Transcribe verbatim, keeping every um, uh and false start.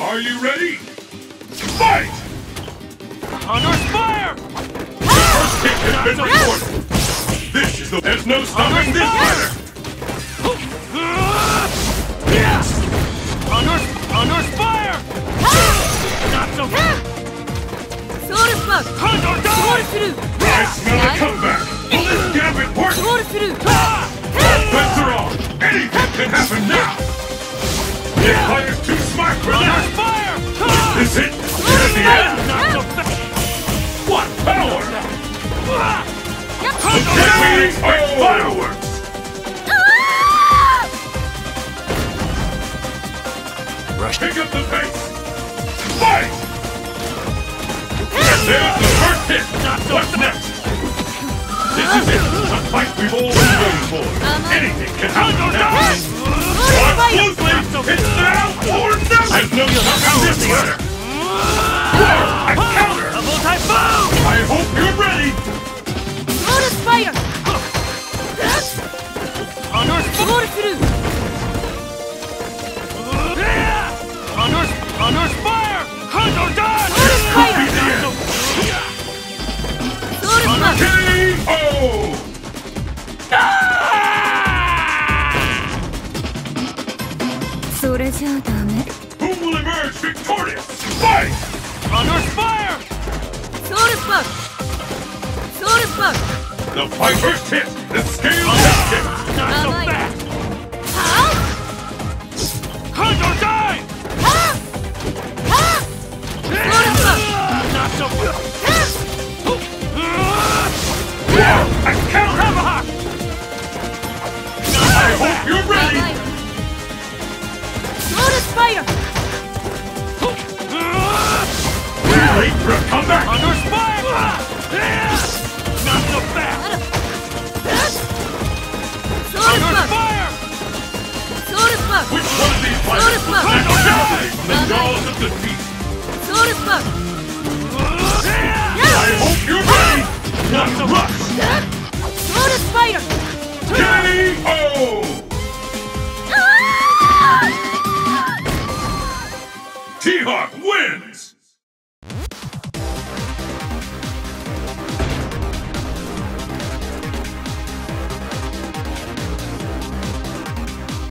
Are you ready? Fight! Honor Fire! First kick has been recorded. This is the... There's no stopping this fighter! Honor... Honor Fire! Not so fast! Soul Slug! Condor Soul die! through! I smell a comeback! Will this gambit work? Soul through! Bets are on! Anything can happen now! This fighter's too smart for Honor that! Fire! Is it? Is the end? Not so fast! What power! Condor Get die! me by fireworks! Rush. Pick up the pace! Fight! And there's the first hit! What's next? This is it! The fight we've all been waiting for! Anything can happen now! Watch closely! It's now or never! There's no stopping this fighter! A counter! A multi-boom! I hope you're ready! Soul Fire! Honor... Soul through! Honor... Honor Fire! Condor die! Soul Fire! Soul Slug! K O! Who will emerge victorious? Fight! Honor Fire! Soul Slug! Soul Slug! The fight first hit! The scale has tipped! Not so Alright. fast! Huh? Condor die! Huh? Huh? Soul Slug! Not so fast! A counter! Tomahawk! I hope you're ready! Soul Fire! Ready for a comeback? Honor Fire! Not so fast! Soul Honor Slug! Fire! Soul Slug! Which one of these fighters Soul will Slug! die from the jaws of defeat? Soul Slug! I hope you're ready! Not to rush! Soul Fire! K O! T-Hawk wins!